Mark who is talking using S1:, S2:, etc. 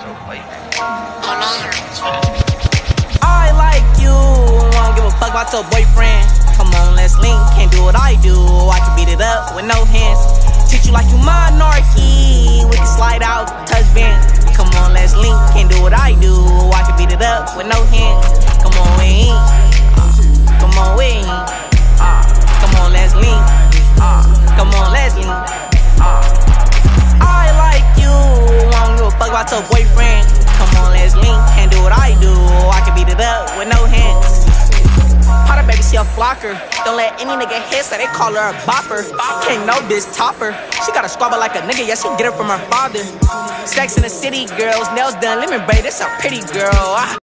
S1: I like you, won't give a fuck about your boyfriend. Come on, let's link, can't do what I do. I can beat it up with no hands. Treat you like you monarchy, we can slide out, touch band. Come on, let's link, can't do what I do. I can beat it up with no hands. Come on, we ain't. Come on, we ain't. Come on, let's link. Come on, let's link. I like you, won't give a fuck about your boyfriend. Come on, let's link, can't do what I do. I can beat it up with no hands. Potter baby, she a flocker. Don't let any nigga hit, so they call her a bopper. Can't know this topper. She got a squabble like a nigga, yeah, she get it from her father. Sex in the city, girls, nails done, lemon braid, it's a pretty girl.